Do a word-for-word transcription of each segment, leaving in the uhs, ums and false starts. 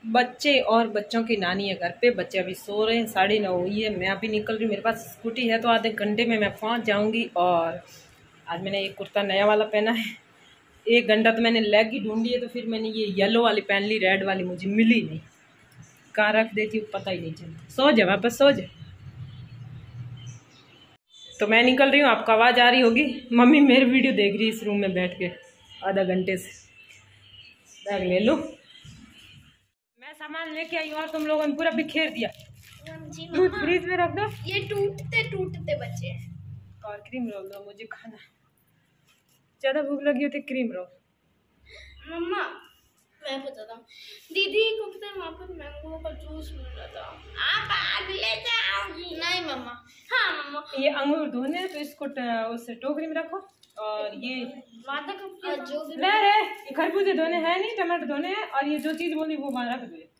बच्चे और बच्चों की नानी है घर पे। बच्चे अभी सो रहे हैं, साढ़े नौ हुई है। मैं अभी निकल रही हूँ, मेरे पास स्कूटी है तो आधे घंटे में मैं पहुँच जाऊँगी। और आज मैंने एक कुर्ता नया वाला पहना है। एक घंटा तो मैंने लेग ही ढूंढी है, तो फिर मैंने ये येलो वाली पहन ली, रेड वाली मुझे मिली नहीं। कहाँ रख देती हूँ पता ही नहीं चलता। सो जाए वापस सो जाए। तो मैं निकल रही हूँ, आपको आवाज़ आ रही होगी। मम्मी मेरी वीडियो देख रही है इस रूम में बैठ के आधा घंटे से। बैग ले लो। मैं सामान लेके आई हूँ और तुम लोगों ने पूरा बिखेर दिया। दूध फ्रीज में रख दो। ये टूटते टूटते बचे हैं। और क्रीम रोल दो मुझे खाना। ज्यादा भूख लगी होती क्रीम रोल। मम्मा मैं बताता हूँ, दीदी को पता है वहाँ पर मैंगो का जूस मिल रहा था, आप आज ले जाओगी? नहीं मम्मा। हाँ मम्मा। ये अंगूर धोने तो इसको उससे टोकरी में रखो। और ये माता का जो भी ले रे, ये खरबूजे धोने हैं नहीं, टमाटर धोने हैं। और ये जो चीज बोली वो वहाँ रख दे।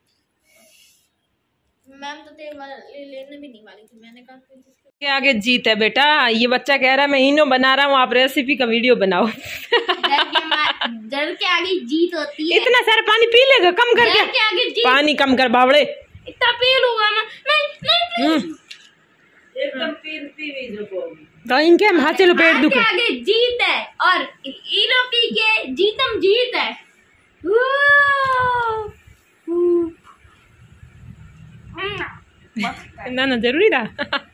मैम तो तेरे वाले लेने भी नहीं वाली थी, मैंने कहा के आगे जीत है बेटा। ये बच्चा कह रहा है मैं इनो बना रहा हूँ, आप रेसिपी का वीडियो बनाओ। डर के आगे जीत होती है। इतना सारा पानी पी लेगा, कम कर डर के आगे जीत। पानी कम कर बावड़े। इतना पी लूंगा मैं। नहीं नहीं एकदम तीन पी तो इनके हम हाथ से लपेट दूं। आगे जीत है और इनो पी के जीतम जीत है। ना ना जरूरी था।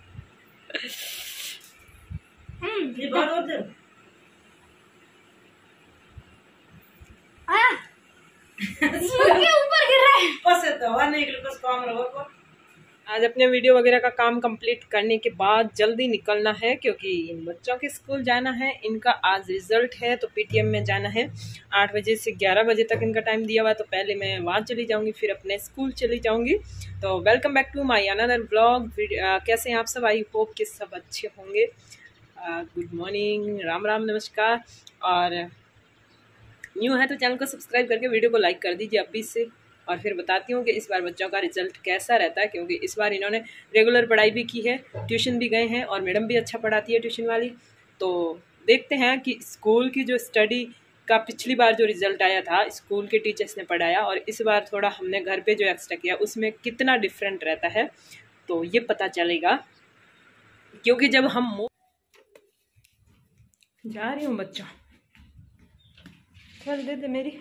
ऊपर गिर रहा है। आज अपने वीडियो वगैरह का काम कंप्लीट करने के बाद जल्दी निकलना है, क्योंकि इन बच्चों के स्कूल जाना है। इनका आज रिजल्ट है तो पीटीएम में जाना है। आठ बजे से ग्यारह बजे तक इनका टाइम दिया हुआ है, तो पहले मैं वहाँ चली जाऊँगी, फिर अपने स्कूल चली जाऊँगी। तो welcome back to my another blog. कैसे हैं आप सब? आई होप कि सब अच्छे होंगे। गुड मॉर्निंग, राम राम, नमस्कार। और न्यू है तो चैनल को सब्सक्राइब करके वीडियो को लाइक कर दीजिए अभी से। और फिर बताती हूँ कि इस बार बच्चों का रिजल्ट कैसा रहता है, क्योंकि इस बार इन्होंने रेगुलर पढ़ाई भी की है, ट्यूशन भी गए हैं और मैडम भी अच्छा पढ़ाती है ट्यूशन वाली। तो देखते हैं कि स्कूल की जो स्टडी का पिछली बार जो रिजल्ट आया था स्कूल के टीचर्स ने पढ़ाया, और इस बार थोड़ा हमने घर पे जो एक्स्ट्रा किया उसमें कितना डिफरेंट रहता है, तो ये पता चलेगा। क्योंकि जब हम जा रही हूँ बच्चों, चल दे दे मेरी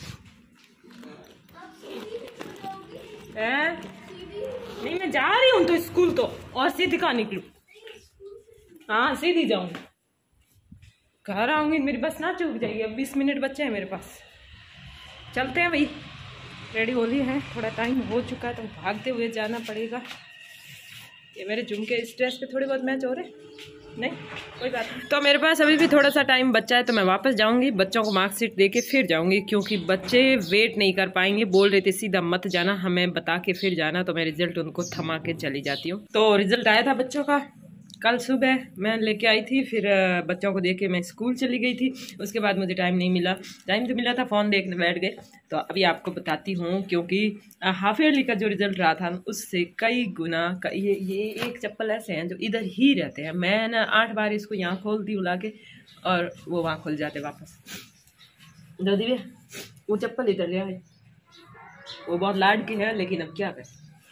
है। नहीं मैं जा रही हूँ तो स्कूल, तो और सीधी कहाँ निकलूँ? हाँ सीधी जाऊँगी, घर आऊँगी मेरी बस ना चूक जाएगी। अब बीस मिनट बच्चे हैं मेरे पास। चलते हैं भाई, रेडी हो रही है, थोड़ा टाइम हो चुका है तो भागते हुए जाना पड़ेगा। ये मेरे झुमके इस ड्रेस पे थोड़े बहुत मैच हो रहे नहीं, कोई बात नहीं। तो मेरे पास अभी भी थोड़ा सा टाइम बचा है, तो मैं वापस जाऊंगी, बच्चों को मार्कशीट दे के फिर जाऊंगी, क्योंकि बच्चे वेट नहीं कर पाएंगे। बोल रहे थे सीधा मत जाना, हमें बता के फिर जाना, तो मैं रिजल्ट उनको थमा के चली जाती हूँ। तो रिजल्ट आया था बच्चों का कल सुबह, मैं लेके आई थी, फिर बच्चों को देके मैं स्कूल चली गई थी। उसके बाद मुझे टाइम नहीं मिला, टाइम तो मिला था फ़ोन देखने बैठ गए। तो अभी आपको बताती हूँ, क्योंकि हाफ ईयरली का जो रिजल्ट रहा था उससे कई गुना कई, ये ये एक चप्पल ऐसे हैं जो इधर ही रहते हैं। मैं ना आठ बार इसको यहाँ खोलती हूँ ला के, और वो वहाँ खुल जाते वापस। दो दिव्या वो चप्पल इधर गया है, वो बहुत लाड की है, लेकिन अब क्या करें।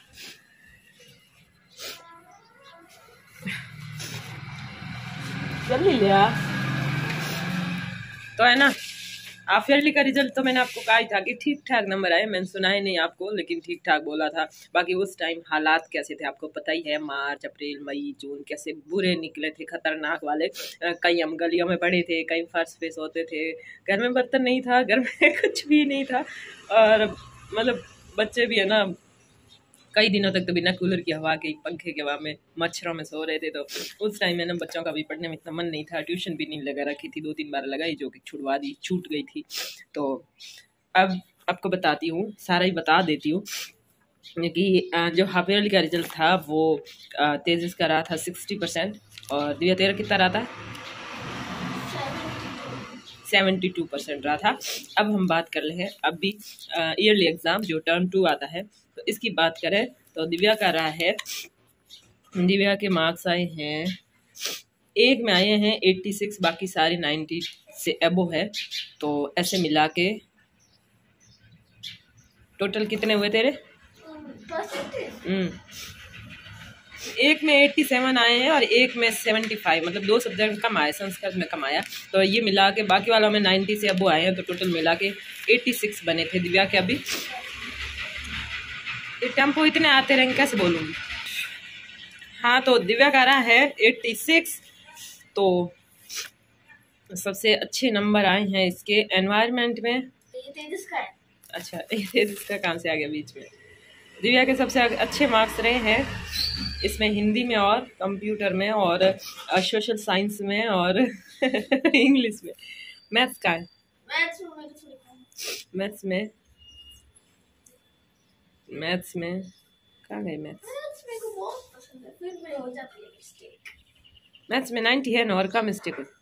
जल्दी लिया तो है ना। हाफ ईयरली का रिजल्ट तो मैंने आपको कहा ही था कि ठीक ठाक नंबर आए, मैंने सुना ही नहीं आपको, लेकिन ठीक ठाक बोला था। बाकी उस टाइम हालात कैसे थे आपको पता ही है, मार्च अप्रैल मई जून कैसे बुरे निकले थे, खतरनाक वाले। कहीं हम गलियों में पड़े थे, कहीं फर्श पे सोते थे, घर में बर्तन नहीं था, घर में कुछ भी नहीं था। और मतलब बच्चे भी है ना, कई दिनों तक तो बिना कूलर की हवा के, पंखे के हवा में, मच्छरों में सो रहे थे। तो उस टाइम में ना बच्चों का भी पढ़ने में इतना मन नहीं था, ट्यूशन भी नहीं लगा रखी थी, दो तीन बार लगाई जो कि छुड़वा दी, छूट गई थी। तो अब आपको बताती हूँ, सारा ही बता देती हूँ कि जो हाफ ईयरली का रिजल्ट था वो तेजस का रहा था सिक्सटी परसेंट, और दिव्या तेरा कितना रहा था? सेवेंटी टू परसेंट रहा था। अब हम बात कर रहे हैं अभी ईयरली एग्ज़ाम जो टर्म टू आता है, तो इसकी बात करें तो दिव्या का रहा है, दिव्या के मार्क्स आए हैं, एक में आए हैं छियासी, बाकी सारे नब्बे से अबो है। तो ऐसे मिला के टोटल कितने हुए तेरे? हम्म एक में एट्टी सेवन आए हैं और एक में सेवेंटी फाइव, मतलब दो सब्जेक्ट कम आए, संस्कृत में कम आया। तो ये मिला के बाकी वालों में नाइन्टी से अब वो आए हैं, तो टोटल मिला के एट्टी सिक्स बने थे। दिव्या के अभी ये टेम्पो इतने आते रहेंगे कैसे बोलूँगी। हाँ तो दिव्या का रहा है एट्टी सिक्स। तो सबसे अच्छे नंबर आए हैं इसके एनवायरनमेंट में। अच्छा इसका कहाँ से आ गया बीच में। दिव्या के सबसे अच्छे मार्क्स रहे हैं इसमें हिंदी में और कंप्यूटर में और सोशल साइंस में और इंग्लिश में। मैथ्स का है, मैथ्स में मैथ्स में कहाँ गए मैथ्स? मैथ्स में नाइन्टी है ना, और का मिस्टेक है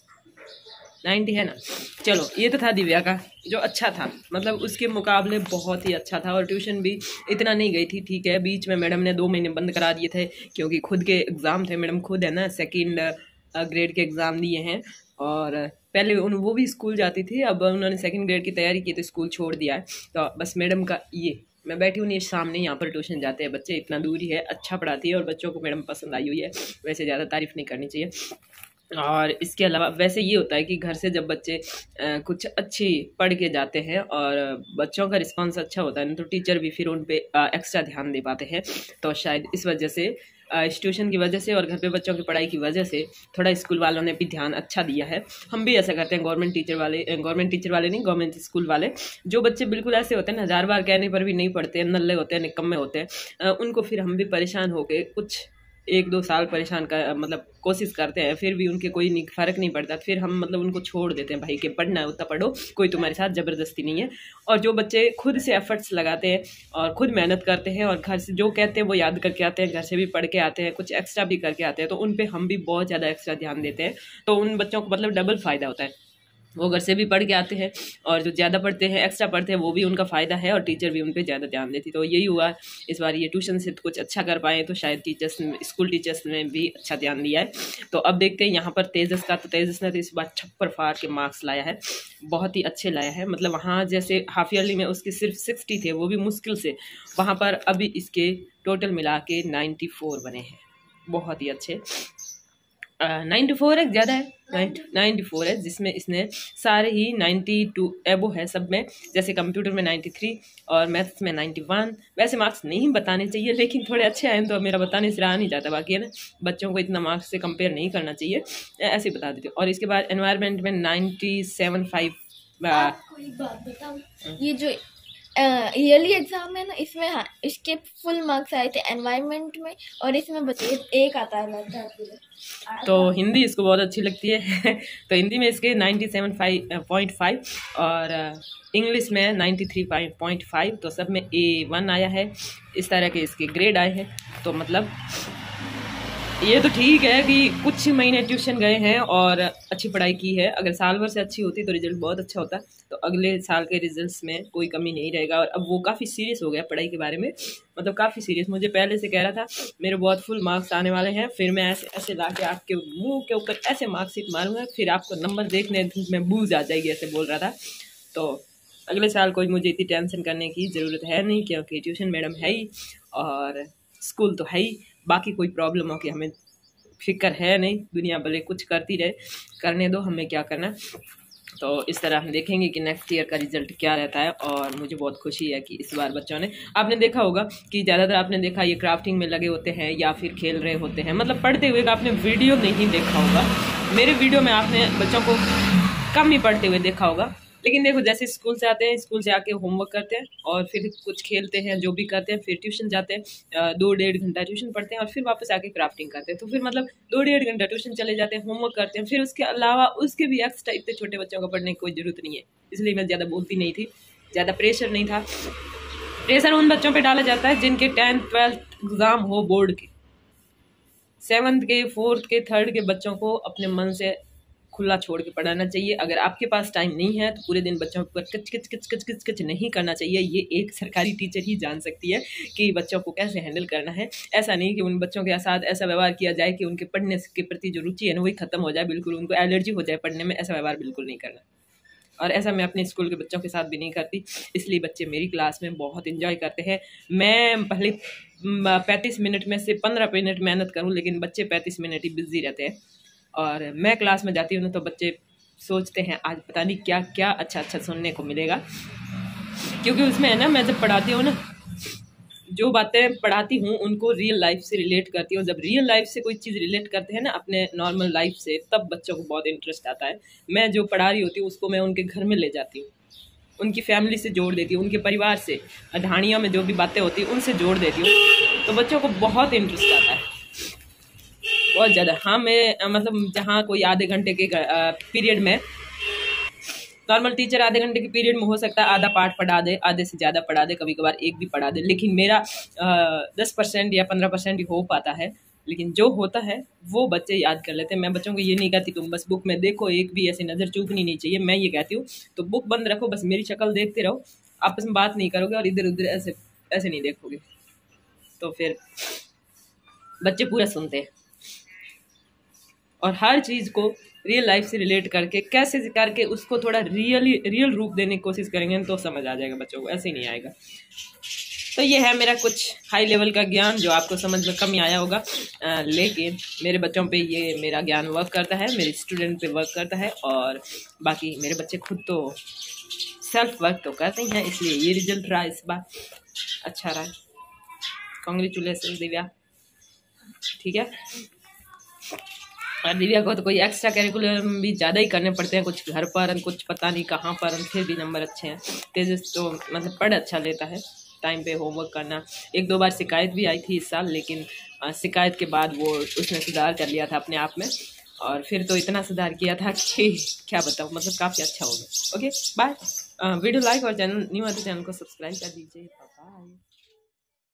नाइन्टी है ना। चलो ये तो था दिव्या का जो अच्छा था, मतलब उसके मुकाबले बहुत ही अच्छा था। और ट्यूशन भी इतना नहीं गई थी, ठीक है। बीच में मैडम ने दो महीने बंद करा दिए थे क्योंकि खुद के एग्ज़ाम थे। मैडम खुद है ना सेकंड ग्रेड के एग्ज़ाम दिए हैं और पहले उन वो भी स्कूल जाती थी, अब उन्होंने सेकंड ग्रेड की तैयारी की तो स्कूल छोड़ दिया है। तो बस मैडम का ये, मैं बैठी हूँ नहीं सामने, यहाँ पर ट्यूशन जाते हैं बच्चे, इतना दूरी है, अच्छा पढ़ाती है और बच्चों को मैडम पसंद आई हुई है। वैसे ज़्यादा तारीफ़ नहीं करनी चाहिए। और इसके अलावा वैसे ये होता है कि घर से जब बच्चे आ, कुछ अच्छी पढ़ के जाते हैं और बच्चों का रिस्पांस अच्छा होता है तो टीचर भी फिर उन पे एक्स्ट्रा ध्यान दे पाते हैं। तो शायद इस वजह से इस ट्यूशन की वजह से और घर पे बच्चों की पढ़ाई की वजह से थोड़ा स्कूल वालों ने भी ध्यान अच्छा दिया है। हम भी ऐसा करते हैं, गवर्नमेंट टीचर वाले, गवर्नमेंट टीचर वाले नहीं, गवर्नमेंट स्कूल वाले। जो बच्चे बिल्कुल ऐसे होते हैं हज़ार बार कहने पर भी नहीं पढ़ते, नल्ले होते हैं, निकम्मे होते हैं, उनको फिर हम भी परेशान होके कुछ एक दो साल परेशान कर मतलब कोशिश करते हैं, फिर भी उनके कोई फ़र्क नहीं पड़ता। फिर हम मतलब उनको छोड़ देते हैं, भाई के पढ़ना है उतना पढ़ो, कोई तुम्हारे साथ ज़बरदस्ती नहीं है। और जो बच्चे खुद से एफर्ट्स लगाते हैं और खुद मेहनत करते हैं और घर से जो कहते हैं वो याद करके आते हैं, घर से भी पढ़ के आते हैं, कुछ एक्स्ट्रा भी करके आते हैं, तो उन पर हम भी बहुत ज़्यादा एक्स्ट्रा ध्यान देते हैं। तो उन बच्चों को मतलब डबल फ़ायदा होता है, वो घर से भी पढ़ के आते हैं और जो ज़्यादा पढ़ते हैं, एक्स्ट्रा पढ़ते हैं, वो भी उनका फ़ायदा है और टीचर भी उन पर ज़्यादा ध्यान देती। तो यही हुआ इस बार, ये ट्यूशन से कुछ अच्छा कर पाए तो शायद टीचर्स, स्कूल टीचर्स ने भी अच्छा ध्यान दिया है। तो अब देखते हैं यहाँ पर तेजस का। तो तेजस ने तो इस बार छप्पर फाड़ के मार्क्स लाया है, बहुत ही अच्छे लाया है। मतलब वहाँ जैसे हाफ ईयरली में उसके सिर्फ सिक्सटी थे, वो भी मुश्किल से, वहाँ पर अभी इसके टोटल मिला के नाइन्टी फोर बने हैं, बहुत ही अच्छे। नाइन्टी फोर है ज़्यादा है, नाइन्टी फोर है, जिसमें इसने सारे ही नाइन्टी टू एबो है सब में। जैसे कंप्यूटर में नाइन्टी थ्री और मैथ्स में नाइन्टी वन। वैसे मार्क्स नहीं बताने चाहिए लेकिन थोड़े अच्छे आए तो मेरा बताने से रहा नहीं जाता। बाकी है ना, बच्चों को इतना मार्क्स से कंपेयर नहीं करना चाहिए, ऐसे ही बता देते। और इसके बाद एनवायरनमेंट में नाइन्टी सेवन फाइव। आपको एक बात बताऊँ, ये जो ईयरली एग्जाम है ना, इसमें हाँ इसके फुल मार्क्स आए थे एनवायरनमेंट में और इसमें बस एक आता है। तो हिंदी इसको बहुत अच्छी लगती है तो हिंदी में इसके नाइन्टी सेवन पॉइंट फाइव और इंग्लिश में नाइन्टी थ्री पॉइंट फाइव। तो सब में ए वन आया है, इस तरह के इसके ग्रेड आए हैं। तो मतलब ये तो ठीक है कि कुछ महीने ट्यूशन गए हैं और अच्छी पढ़ाई की है। अगर साल भर से अच्छी होती तो रिजल्ट बहुत अच्छा होता, तो अगले साल के रिजल्ट्स में कोई कमी नहीं रहेगा। और अब वो काफ़ी सीरियस हो गया पढ़ाई के बारे में, मतलब काफ़ी सीरियस। मुझे पहले से कह रहा था मेरे बहुत फुल मार्क्स आने वाले हैं, फिर मैं ऐसे ऐसे ला के आपके मुँह के ऊपर ऐसे मार्कशीट मारूंगा, फिर आपको नंबर देखने में बूझ आ जाएगी, ऐसे बोल रहा था। तो अगले साल कोई मुझे इतनी टेंशन करने की ज़रूरत है नहीं, क्योंकि ट्यूशन मैडम है ही और स्कूल तो है ही। बाकी कोई प्रॉब्लम हो कि हमें फिक्र है नहीं, दुनिया भले कुछ करती रहे, करने दो, हमें क्या करना। तो इस तरह हम देखेंगे कि नेक्स्ट ईयर का रिजल्ट क्या रहता है। और मुझे बहुत खुशी है कि इस बार बच्चों ने, आपने देखा होगा कि ज़्यादातर आपने देखा ये क्राफ्टिंग में लगे होते हैं या फिर खेल रहे होते हैं, मतलब पढ़ते हुए का आपने वीडियो नहीं देखा होगा। मेरे वीडियो में आपने बच्चों को कम ही पढ़ते हुए देखा होगा। लेकिन देखो जैसे स्कूल से आते हैं, स्कूल से आके होमवर्क करते हैं और फिर कुछ खेलते हैं, जो भी करते हैं, फिर ट्यूशन जाते हैं, दो डेढ़ घंटा ट्यूशन पढ़ते हैं और फिर वापस आके क्राफ्टिंग करते हैं। तो फिर मतलब दो डेढ़ घंटा ट्यूशन चले जाते हैं, होमवर्क करते हैं, फिर उसके अलावा उसके भी एक्स्ट्रा इतने छोटे बच्चों को पढ़ने की कोई ज़रूरत नहीं है। इसलिए मैं ज़्यादा बोलती नहीं थी, ज़्यादा प्रेशर नहीं था। प्रेशर उन बच्चों पर डाला जाता है जिनके टेंथ ट्वेल्थ एग्ज़ाम हो, बोर्ड के, सेवन्थ के, फोर्थ के, थर्ड के बच्चों को अपने मन से खुला छोड़ के पढ़ाना चाहिए। अगर आपके पास टाइम नहीं है तो पूरे दिन बच्चों पर किच किच किच किच किच किच नहीं करना चाहिए। ये एक सरकारी टीचर ही जान सकती है कि बच्चों को कैसे हैंडल करना है। ऐसा नहीं कि उन बच्चों के साथ ऐसा व्यवहार किया जाए कि उनके पढ़ने के प्रति जो रुचि है ना वही खत्म हो जाए, बिल्कुल उनको एलर्जी हो जाए पढ़ने में, ऐसा व्यवहार बिल्कुल नहीं करना। और ऐसा मैं अपने स्कूल के बच्चों के साथ भी नहीं करती, इसलिए बच्चे मेरी क्लास में बहुत इंजॉय करते हैं। मैं भले पैंतीस मिनट में से पंद्रह मिनट मेहनत करूं, लेकिन बच्चे पैंतीस मिनट ही बिजी रहते हैं। और मैं क्लास में जाती हूँ ना तो बच्चे सोचते हैं आज पता नहीं क्या क्या अच्छा अच्छा सुनने को मिलेगा, क्योंकि उसमें है ना, मैं जब पढ़ाती हूँ ना, जो बातें पढ़ाती हूँ उनको रियल लाइफ से रिलेट करती हूँ। जब रियल लाइफ से कोई चीज़ रिलेट करते हैं ना अपने नॉर्मल लाइफ से, तब बच्चों को बहुत इंटरेस्ट आता है। मैं जो पढ़ा रही होती हूँ उसको मैं उनके घर में ले जाती हूँ, उनकी फैमिली से जोड़ देती हूँ, उनके परिवार से, ढाणियों में जो भी बातें होती हैं उनसे जोड़ देती हूँ, तो बच्चों को बहुत इंटरेस्ट आता है, बहुत ज़्यादा। हाँ, मैं मतलब जहाँ कोई आधे घंटे के पीरियड में, नॉर्मल टीचर आधे घंटे के पीरियड में हो सकता है आधा पार्ट पढ़ा दे, आधे से ज़्यादा पढ़ा दे, कभी कभार एक भी पढ़ा दे, लेकिन मेरा दस परसेंट या पंद्रह परसेंट ही हो पाता है, लेकिन जो होता है वो बच्चे याद कर लेते हैं। मैं बच्चों को ये नहीं कहती तुम बस बुक में देखो, एक भी ऐसी नज़र चूकनी नहीं चाहिए, मैं ये कहती हूँ तो बुक बंद रखो, बस मेरी शक्ल देखते रहो, आपस में बात नहीं करोगे और इधर उधर ऐसे ऐसे नहीं देखोगे, तो फिर बच्चे पूरा सुनते हैं। और हर चीज़ को रियल लाइफ से रिलेट करके कैसे करके उसको थोड़ा रियली रियल रूप देने की कोशिश करेंगे तो समझ आ जाएगा बच्चों को, ऐसे ही नहीं आएगा। तो ये है मेरा कुछ हाई लेवल का ज्ञान जो आपको समझ में कम ही आया होगा, आ, लेकिन मेरे बच्चों पे ये मेरा ज्ञान वर्क करता है, मेरे स्टूडेंट पे वर्क करता है, और बाकी मेरे बच्चे खुद तो सेल्फ वर्क तो करते ही हैं, इसलिए ये रिजल्ट रहा इस बार अच्छा रहा। कॉन्ग्रेचुलेसन दिव्या, ठीक है। और दिव्या को तो कोई एक्स्ट्रा करिकुलर भी ज़्यादा ही करने पड़ते हैं, कुछ घर पर, कुछ पता नहीं कहाँ पर, फिर भी नंबर अच्छे हैं। तेजस तो मतलब पढ़ अच्छा लेता है, टाइम पे होमवर्क करना। एक दो बार शिकायत भी आई थी इस साल, लेकिन शिकायत के बाद वो उसने सुधार कर लिया था अपने आप में, और फिर तो इतना सुधार किया था कि क्या बताऊँ, मतलब काफ़ी अच्छा हो गया। Okay bye. वीडियो लाइक और चैनल न्यू है तो चैनल को सब्सक्राइब कर दीजिए। बाय।